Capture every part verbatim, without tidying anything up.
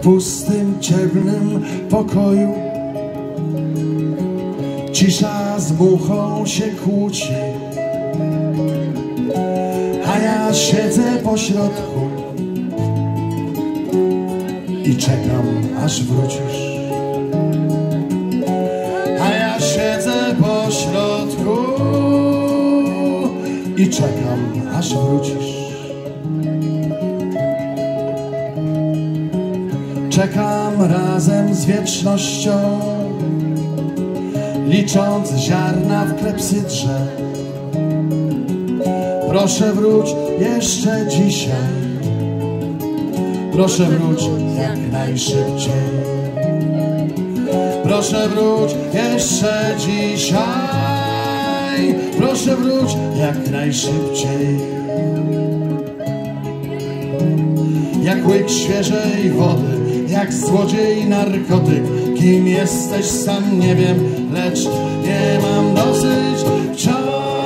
pustym, ciemnym pokoju. Cisza z muchą się kłóci, a ja siedzę pośrodku i czekam, aż wrócisz. A ja siedzę pośrodku i czekam, aż wrócisz. Czekam razem z wiecznością, licząc ziarna w klepsydrze. Proszę wróć jeszcze dzisiaj, proszę wróć jak najszybciej. Proszę wróć jeszcze dzisiaj, proszę wróć jak najszybciej. Jak łyk świeżej wody, jak złodziej narkotyk. Kim jesteś sam nie wiem, lecz nie mam dosyć wciąż.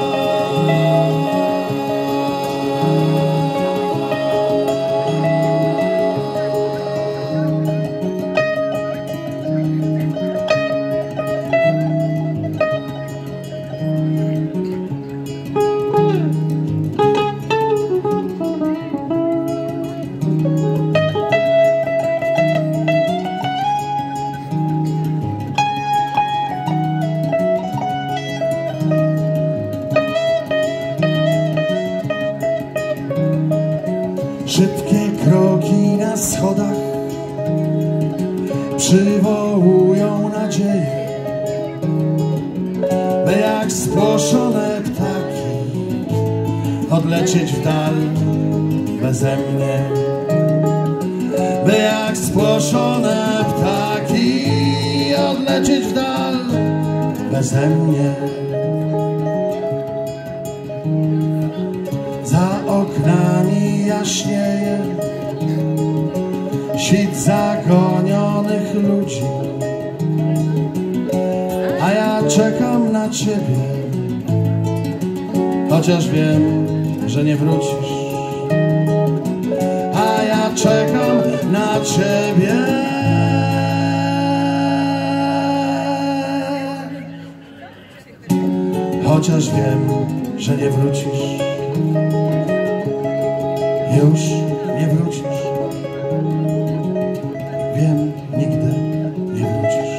Szybkie kroki na schodach przywołują nadzieję, by jak spłoszone ptaki odlecieć w dal beze mnie. By jak spłoszone ptaki odlecieć w dal beze mnie. Za oknami jaśnieje świt zagonionych ludzi, a ja czekam na ciebie, chociaż wiem, że nie wrócisz. A ja czekam na ciebie, chociaż wiem, że nie wrócisz. Już nie wrócisz. Wiem, nigdy nie wrócisz.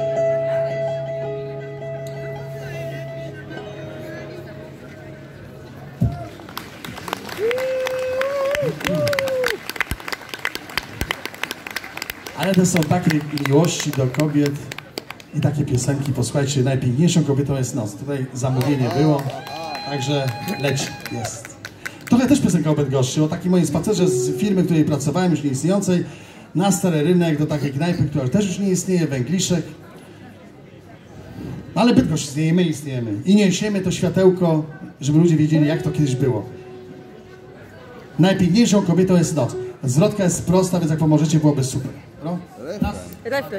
Ale to są takie miłości do kobiet i takie piosenki. Posłuchajcie, najpiękniejszą kobietą jest noc. Tutaj zamówienie było, także leci, jest. Trochę też piosenka o Bydgoszczy, o takim moim spacerze z firmy, w której pracowałem, już nieistniejącej, na Stary Rynek, do takiej knajpy, która też już nie istnieje, Węgliszek. Ale Bydgoszcz istnieje, my istniejemy. I niesiemy to światełko, żeby ludzie wiedzieli, jak to kiedyś było. Najpiękniejszą kobietą jest noc. Zwrotka jest prosta, więc jak pomożecie, byłoby super. No? Refren.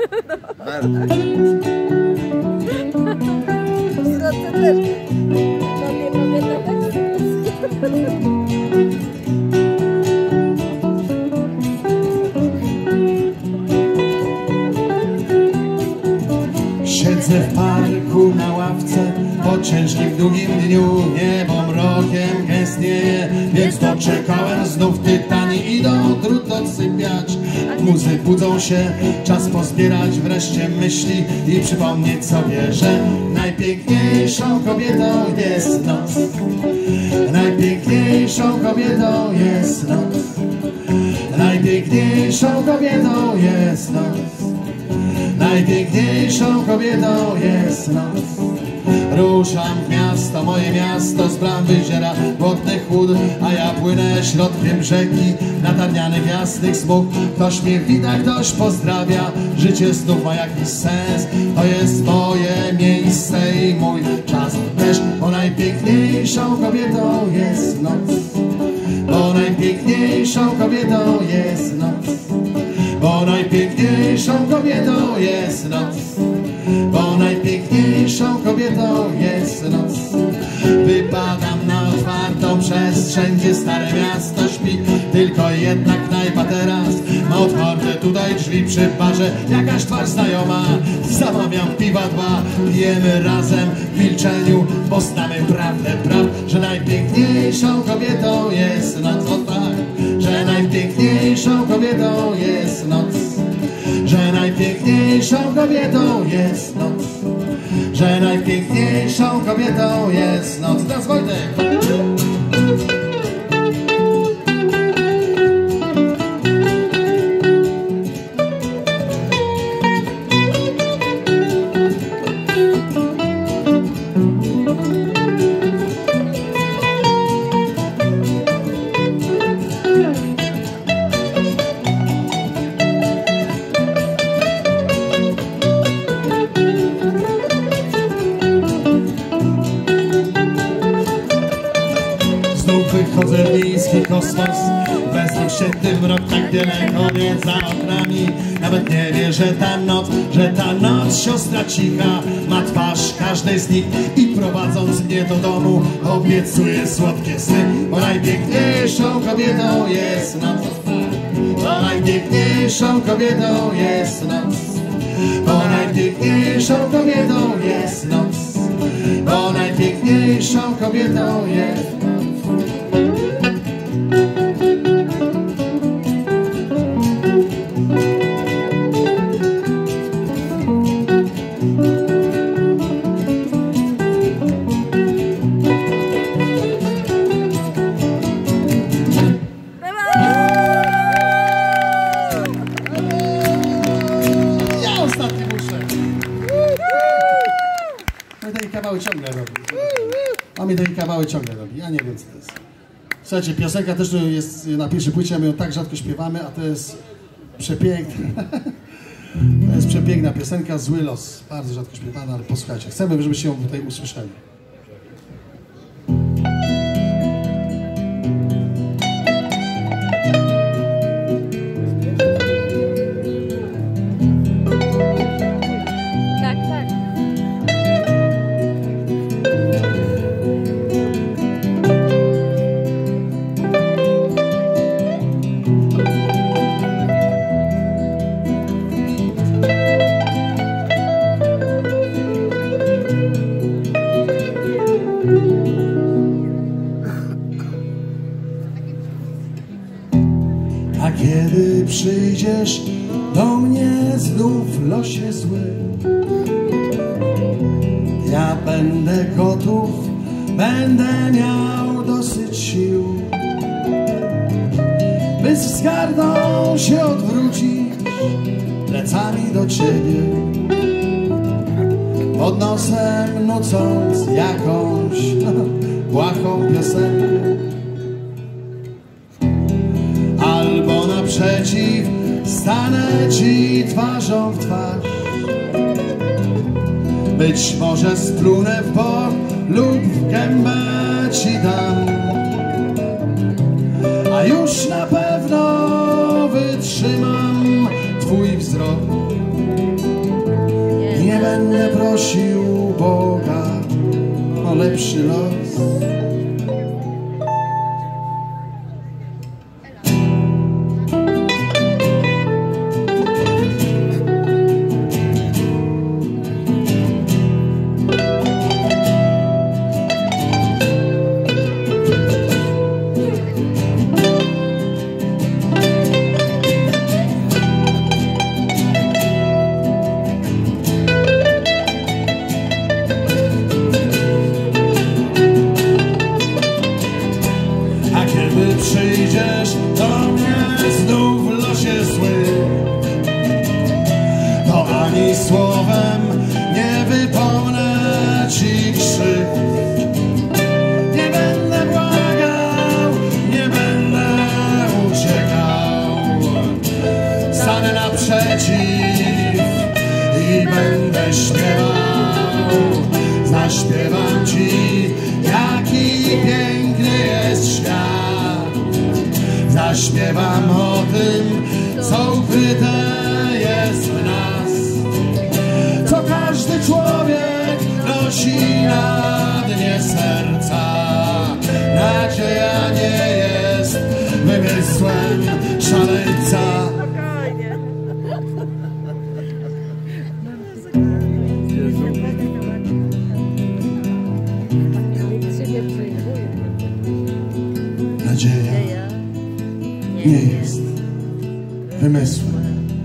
Siedzę w parku na ławce po ciężkim, długim dniu. Niebo mrokiem gęstnieje, więc doczekałem. Znów tytani idą drut odsypiać. Muzy budzą się, czas pozbierać wreszcie myśli i przypomnieć sobie, że najpiękniejszą kobietą jest noc. Najpiękniejszą kobietą jest noc. Najpiękniejszą kobietą jest noc. Najpiękniejszą kobietą jest noc. Ruszam w miasto, moje miasto z bram wyziera błotny chłód, a ja płynę środkiem rzeki, natarnianych jasnych smug. Ktoś mnie wita, ktoś pozdrawia, życie znów ma jakiś sens. To jest moje miejsce i mój czas też, bo najpiękniejszą kobietą jest noc. Bo najpiękniejszą kobietą jest noc. Bo najpiękniejszą kobietą jest noc. Bo najpiękniejszą kobietą jest noc. Wypadam na otwartą przestrzeń, gdzie stare miasto śpi. Tylko jedna knajpa teraz ma otwarte tutaj drzwi. Przy barze jakaś twarz znajoma, zamawiam piwa dwa. Pijemy razem w milczeniu, bo znamy prawdę praw, że najpiękniejszą kobietą jest noc. O tak, że najpiękniejszą kobietą jest noc. Że najpiękniejszą kobietą jest noc. Że najpiękniejszą kobietą jest noc. Teraz Wojtek! Wychodzę w miejski kosmos, bezpośredni mrok, tak wiele kobiet za oknami. Nawet nie wie, że ta noc, że ta noc siostra cicha ma twarz każdej z nich i prowadząc mnie do domu obiecuje słodkie sny. Bo najpiękniejszą kobietą jest noc. Bo najpiękniejszą kobietą jest noc. Bo najpiękniejszą kobietą jest noc. Bo najpiękniejszą kobietą jest noc. Kawały ciągle robi. A mnie takie kawały ciągle robi. Ja nie wiem, co to jest. Słuchajcie, piosenka też jest na pierwszej płycie, my ją tak rzadko śpiewamy, a to jest przepiękna. To jest przepiękna piosenka, Zły los. Bardzo rzadko śpiewana, ale posłuchajcie. Chcemy, żebyście ją tutaj usłyszeli. A kiedy przyjdziesz do mnie znów w losie zły, ja będę gotów, będę miał dosyć sił, by z wzgardą się odwrócić plecami do ciebie, pod nosem nucąc jakąś błahą piosenkę. Albo naprzeciw stanę ci twarzą w twarz, być może splunę w bok lub w gębę ci dam, a już na pewno wytrzymam twój wzrok i nie będę prosił Boga o lepszy los. Przyjdziesz do mnie znów w losie zły, to ani słowem nie wypomnę ci krzywd. Nie będę błagał, nie będę uciekał, stanę naprzeciw i będę śpiewał. Zaśpiewam ci, jaki piękny jest świat. Zaśpiewam o tym, co ukryte jest w nas, co każdy człowiek nosi na dnie serca. Na nadzieja nie jest wymysłem szaleńca. Nadzieja nie jest wymysłem.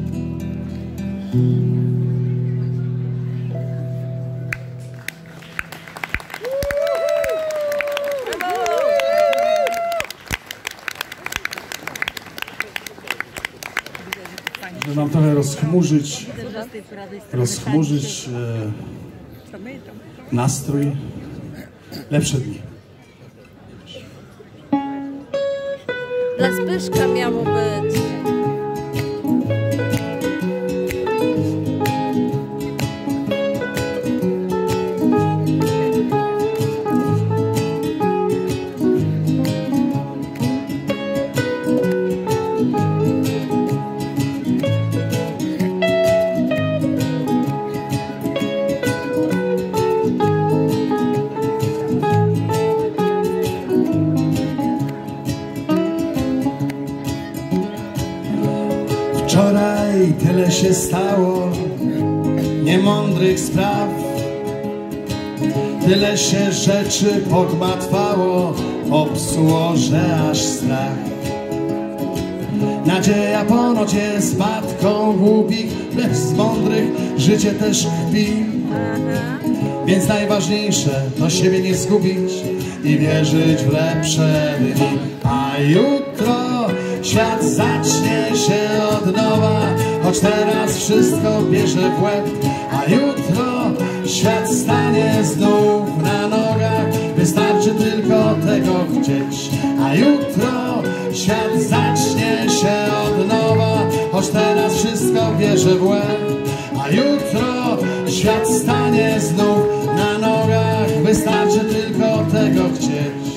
Żeby nam trochę rozchmurzyć, rozchmurzyć e, nastrój, lepsze dni. Dla Zbyszka miało być. Wczoraj tyle się stało niemądrych spraw, tyle się rzeczy pogmatwało, popsuło, że aż strach. Nadzieja ponoć jest matką głupich, bez mądrych życie też kpi. Więc najważniejsze to siebie nie zgubić i wierzyć w lepsze dni. A jutro świat zacznie się od nowa, choć teraz wszystko bierze w łeb. A jutro świat stanie znów na nogach, wystarczy tylko tego chcieć. A jutro świat zacznie się od nowa, choć teraz wszystko bierze w łeb. A jutro świat stanie znów na nogach, wystarczy tylko tego chcieć.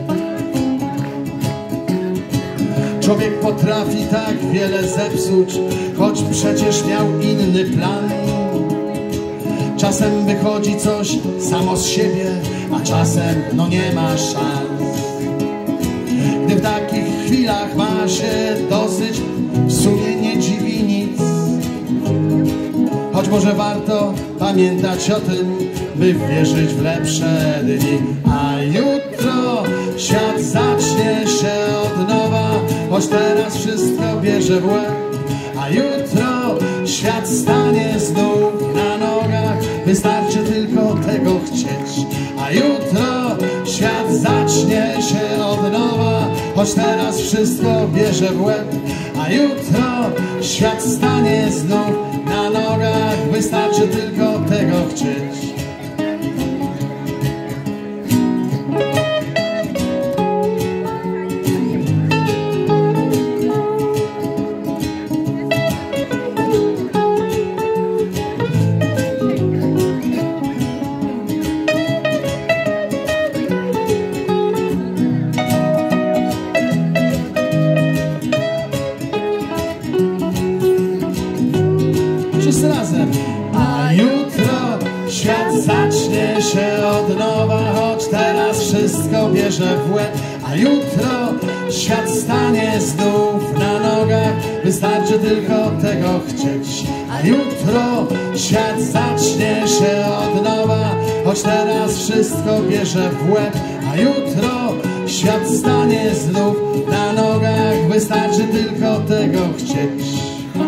Człowiek potrafi tak wiele zepsuć, choć przecież miał inny plan. Czasem wychodzi coś samo z siebie, a czasem no nie ma szans. Gdy w takich chwilach ma się dosyć, w sumie nie dziwi nic. Choć może warto pamiętać o tym, by wierzyć w lepsze dni. A jutro świat zacznie się od nowa, choć teraz wszystko bierze w łeb. A jutro świat stanie znów na nogach, wystarczy tylko tego chcieć. A jutro świat zacznie się od nowa, choć teraz wszystko bierze w łeb. A jutro świat stanie znów na nogach, wystarczy tylko tego chcieć. Wszyscy razem. A jutro świat zacznie się od nowa, choć teraz wszystko bierze w łeb. A jutro świat stanie znów na nogach, wystarczy tylko tego chcieć. A jutro świat zacznie się od nowa, choć teraz wszystko bierze w łeb. A jutro świat stanie znów na nogach, wystarczy tylko tego chcieć.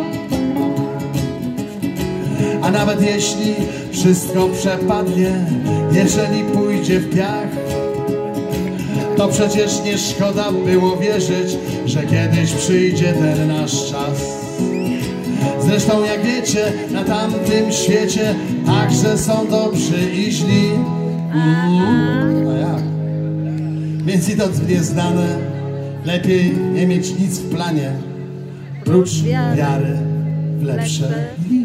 A nawet jeśli wszystko przepadnie, jeżeli pójdzie w piach, to przecież nie szkoda było wierzyć, że kiedyś przyjdzie ten nasz czas. Zresztą jak wiecie, na tamtym świecie także są dobrzy i źli. Mm, a jak? Więc idąc w nieznane, lepiej nie mieć nic w planie, prócz wiary w lepsze dni.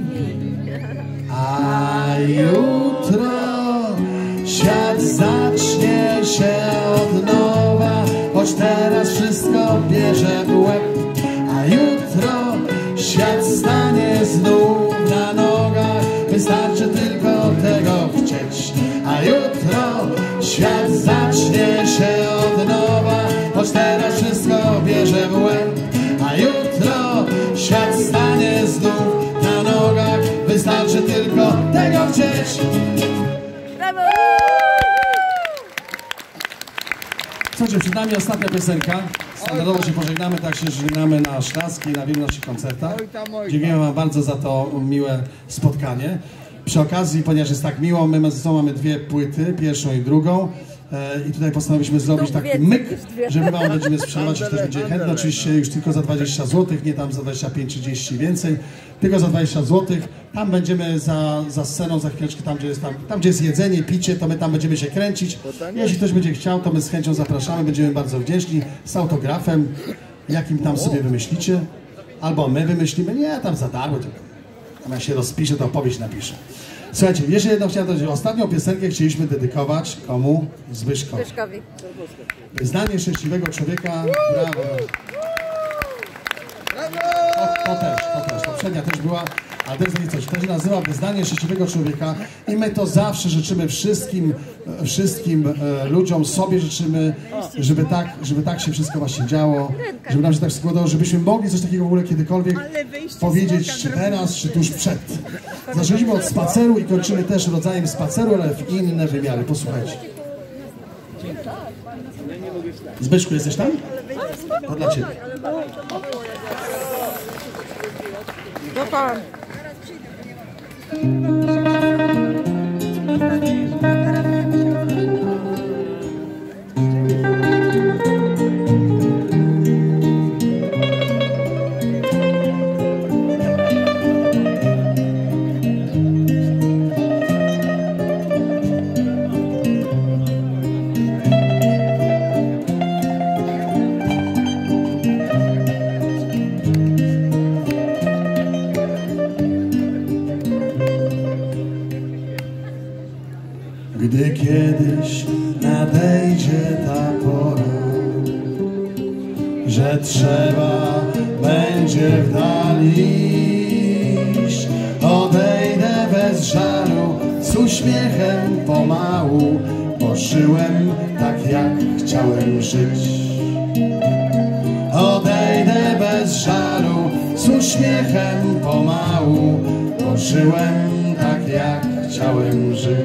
A jutro świat zacznie się od nowa, choć teraz wszystko bierze w łeb. A jutro świat stanie znów na nogach, wystarczy tylko tego chcieć. A jutro świat zacznie się od nowa, wystarczy tylko tego chcieć. Brawo! Słuchajcie, przed nami ostatnia piosenka. Standardowo się pożegnamy, tak się żegnamy na Szklarskiej, na wielu naszych koncertach. Dziękuję wam bardzo za to miłe spotkanie. Przy okazji, ponieważ jest tak miło, my ze sobą mamy dwie płyty, pierwszą i drugą. I tutaj postanowiliśmy zrobić taki myk, że my wam będziemy sprzedawać, jeśli ktoś będzie chętny, oczywiście już tylko za dwadzieścia złotych, nie tam za dwadzieścia pięć trzydzieści więcej, tylko za dwadzieścia złotych. Tam będziemy za, za sceną, za chwileczkę, tam gdzie, jest, tam, tam gdzie jest jedzenie, picie, to my tam będziemy się kręcić. Jeśli ktoś będzie chciał, to my z chęcią zapraszamy, będziemy bardzo wdzięczni, z autografem, jakim tam sobie wymyślicie, albo my wymyślimy, nie, tam za darmo, tam jak się rozpisze, to opowieść napiszę. Słuchajcie, jeszcze jedną chciałem dodać. Ostatnią piosenkę chcieliśmy dedykować komu? Zbyszkowi. Zbyszkowi. Wyznanie szczęśliwego człowieka. Brawo. To, to też, to też. Poprzednia też była, ale też coś. To się nazywa Wyznanie szczęśliwego człowieka i my to zawsze życzymy wszystkim, wszystkim e, ludziom, sobie życzymy, żeby tak, żeby tak się wszystko właśnie działo, żeby nam się tak składało, żebyśmy mogli coś takiego w ogóle kiedykolwiek powiedzieć, czy teraz, czy tuż przed. Zaczęliśmy od spaceru i kończymy też rodzajem spaceru, ale w inne wymiary. Posłuchajcie. Zbyszku, jesteś tam? To dla ciebie. Gdy kiedyś nadejdzie ta pora, że trzeba będzie w dali iść, odejdę bez żalu, z uśmiechem pomału, bo żyłem tak jak chciałem żyć. Odejdę bez żalu, z uśmiechem pomału, bo żyłem tak jak chciałem żyć.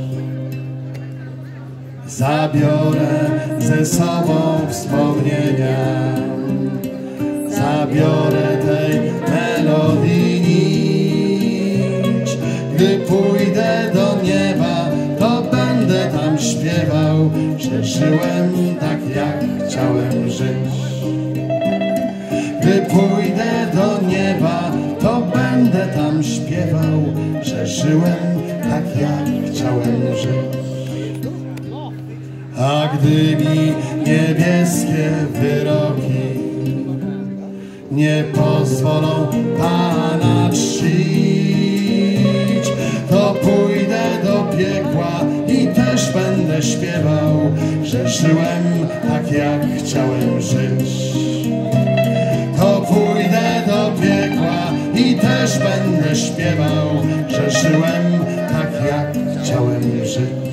Zabiorę ze sobą wspomnienia, zabiorę tej melodii nić. Gdy pójdę do nieba, to będę tam śpiewał, że żyłem tak jak chciałem żyć. Gdy pójdę do nieba, to będę tam śpiewał, że żyłem tak jak chciałem żyć. A gdy mi niebieskie wyroki nie pozwolą Pana czcić, to pójdę do piekła i też będę śpiewał, że żyłem tak jak chciałem żyć. To pójdę do piekła i też będę śpiewał, że żyłem tak jak chciałem żyć.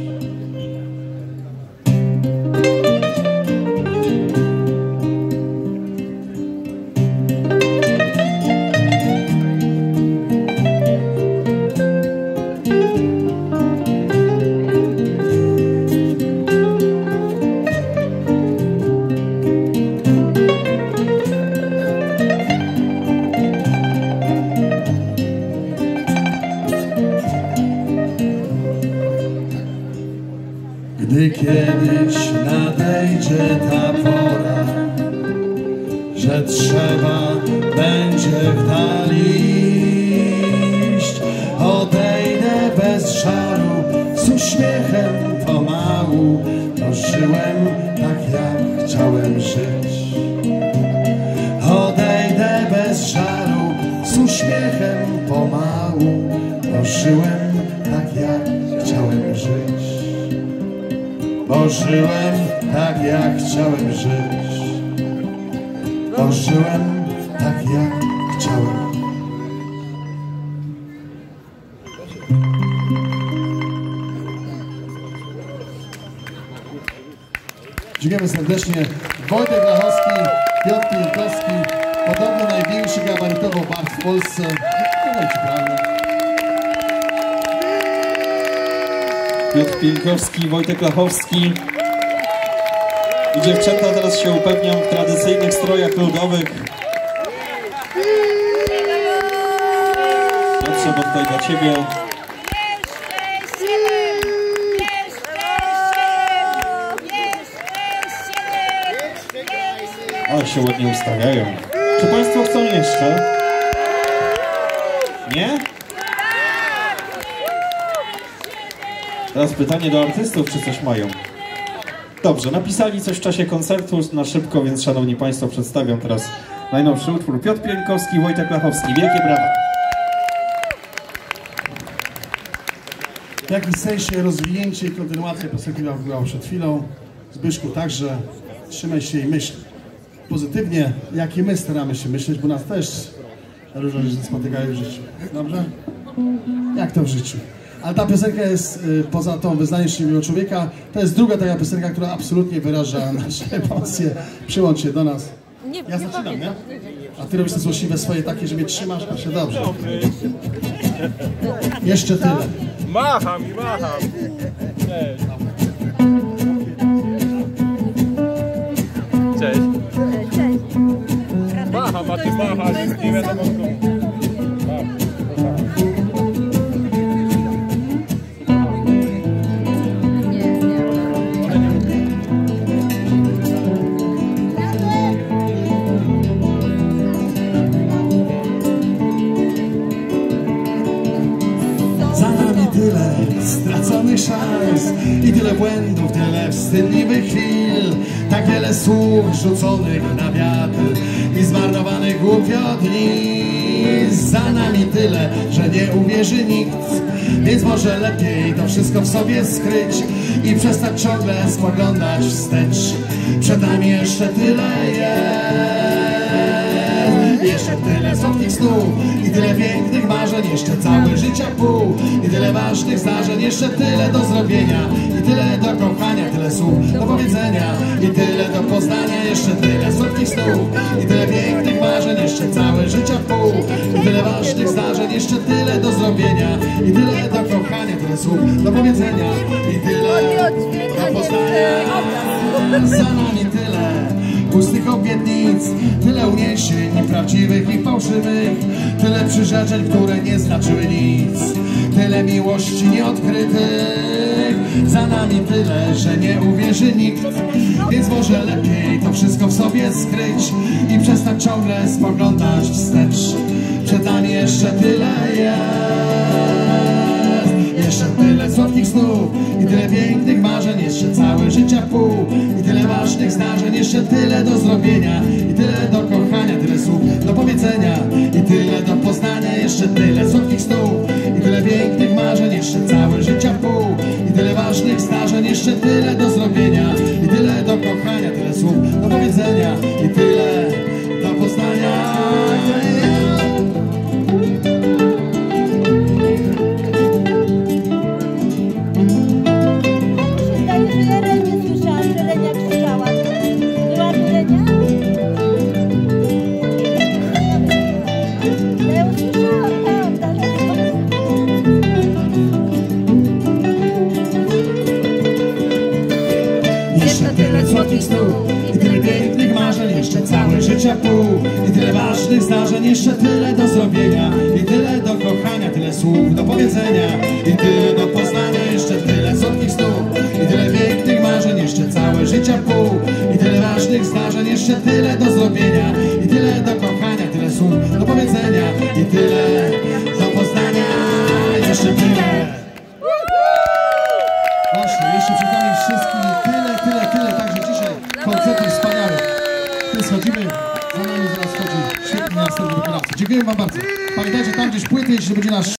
Gdy kiedyś nadejdzie ta pora, że trzeba będzie w dali iść, odejdę bez żalu, z uśmiechem pomału, bo żyłem tak jak chciałem żyć. Odejdę bez żalu, z uśmiechem pomału, bo żyłem tak jak chciałem żyć. Bo żyłem tak jak chciałem żyć. Bo żyłem tak jak chciałem. Dziękujemy serdecznie. Wojtek Lachowski, Piotr Piłkowski, podobno największy gabarytowo bar w Polsce. No i ci prawda. Piotr Pieńkowski, Wojtek Lachowski. I dziewczęta teraz się upewnią w tradycyjnych strojach ludowych. Patrzę, bo tutaj dla Ciebie. Ale się ładnie ustawiają. Czy Państwo chcą jeszcze? Nie? Teraz pytanie do artystów, czy coś mają? Dobrze, napisali coś w czasie koncertu na szybko, więc szanowni Państwo, przedstawiam teraz najnowszy utwór. Piotr Pieńkowski, Wojtek Lachowski. Wielkie brawa! W jakimś sensie rozwinięcie i kontynuacja piosenki była przed chwilą. Zbyszku, także trzymaj się i myśl pozytywnie, jak i my staramy się myśleć, bo nas też różne rzeczy spotykają w życiu. Dobrze? Jak to w życiu? Ale ta piosenka jest, y, poza tą wyznaniem szczęśliwego człowieka, to jest druga taka piosenka, która absolutnie wyraża nasze emocje. Przyłącz się do nas. Nie, Ja nie zaczynam, nie? A ty robisz te złośliwe swoje takie, że mnie trzymasz, a się dobrze. Jeszcze tyle. Macham i macham. Cześć. Cześć. Cześć. Macham, a ty machasz. Nie wiadomo skąd. Tyle straconych szans i tyle błędów, tyle wstydliwych chwil, tak wiele słów rzuconych na wiatr i zmarnowanych głupio dni. Za nami tyle, że nie uwierzy nikt, więc może lepiej to wszystko w sobie skryć i przestać ciągle spoglądać wstecz. Przed nami jeszcze tyle jest. Jeszcze tyle słodkich snów i tyle pięknych marzeń, jeszcze całe życia pół i tyle ważnych zdarzeń, jeszcze tyle do zrobienia i tyle do kochania, tyle słów do powiedzenia i tyle do poznania, jeszcze tyle słodkich snów i tyle pięknych marzeń, jeszcze całe życia pół i tyle ważnych zdarzeń, jeszcze tyle do zrobienia i tyle do kochania, tyle słów do powiedzenia i tyle do poznania. Za nami tyle pustych obietnic, tyle uniesień prawdziwych i fałszywych, tyle przyrzeczeń, które nie znaczyły nic, tyle miłości nieodkrytych. Za nami tyle, że nie uwierzy nikt, więc może lepiej to wszystko w sobie skryć i przestać ciągle spoglądać wstecz. Przed nami jeszcze tyle jest. Jeszcze tyle słodkich snów i tyle pięknych marzeń, jeszcze całe życia pół i tyle ważnych zdarzeń, jeszcze tyle do zrobienia i tyle do kochania, tyle słów do powiedzenia i tyle do poznania, jeszcze tyle słodkich snów i tyle pięknych marzeń, jeszcze całe życia pół i tyle ważnych zdarzeń, jeszcze tyle do zrobienia i tyle do kochania, tyle słów do powiedzenia i tyle do poznania. Jeszcze tyle słodkich snów i tyle pięknych marzeń, jeszcze całe życia pół i tyle ważnych zdarzeń, jeszcze tyle do zrobienia i tyle do kochania, tyle słów do powiedzenia i tyle do poznania, jeszcze tyle słodkich snów i tyle pięknych marzeń, jeszcze całe życia pół i tyle ważnych zdarzeń, jeszcze tyle do zrobienia i tyle do kochania, tyle słów do powiedzenia i tyle do poznania, jeszcze tyle. Właśnie, jeszcze przed nami wszystkimi tyle, tyle, tyle, także dzisiaj koncerty wspaniałe. Tu schodzimy, za nami zaraz chodzi świetny następny wykonawca. Dziękuję Wam bardzo. Pamiętajcie, tam gdzieś płyty, jeśli będzie nasz